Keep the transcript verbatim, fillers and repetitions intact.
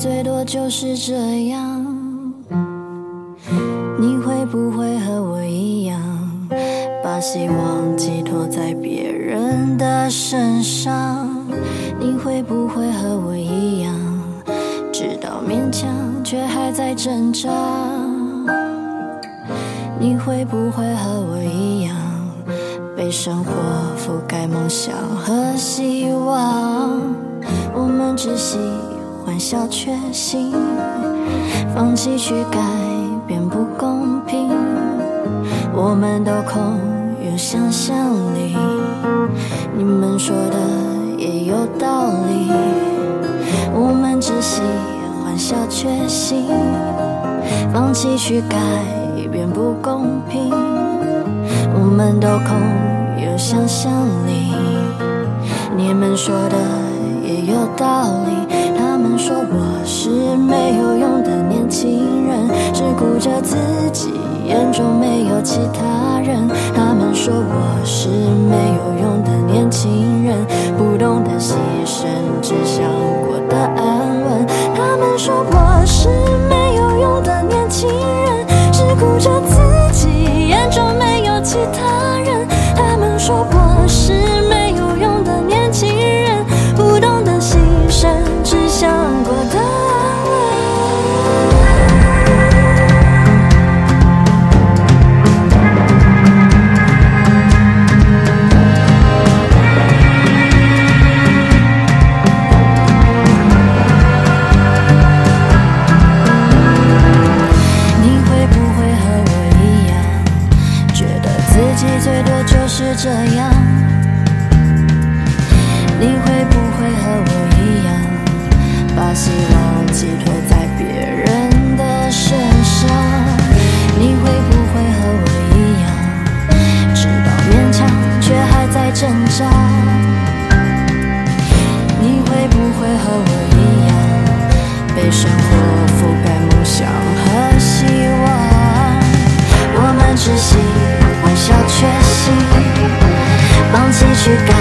最多就是这样。你会不会和我一样，把希望寄托在别人的身上？你会不会和我一样，知道勉强却还在挣扎？你会不会和我一样，被生活覆盖梦想和希望？我们只喜欢小确幸，放弃去改变不公平。我们都空有想象力，你们说的也有道理。我们只喜欢小确幸，放弃去改变不公平。我们都空有想象力，你们说的也有道理。他们说我是没有用的年轻人，只顾着自己，眼中没有其他人。他们说我是没有用的年轻人，不懂得牺牲，只想过得安稳。他们说我是没有用的年轻人，只顾着自己，眼中没有其他人。他们说我是没有用的年轻人，不懂得牺牲，只想过得安稳。你会不会和我一样，觉得自己最多就是这样？你会不会和我一样，把希望寄托在别人的身上？你会不会和我一样，知道勉强却还在挣扎？你会不会和我一样，被生活覆盖梦想和希望？我们只喜欢小确幸，放弃去改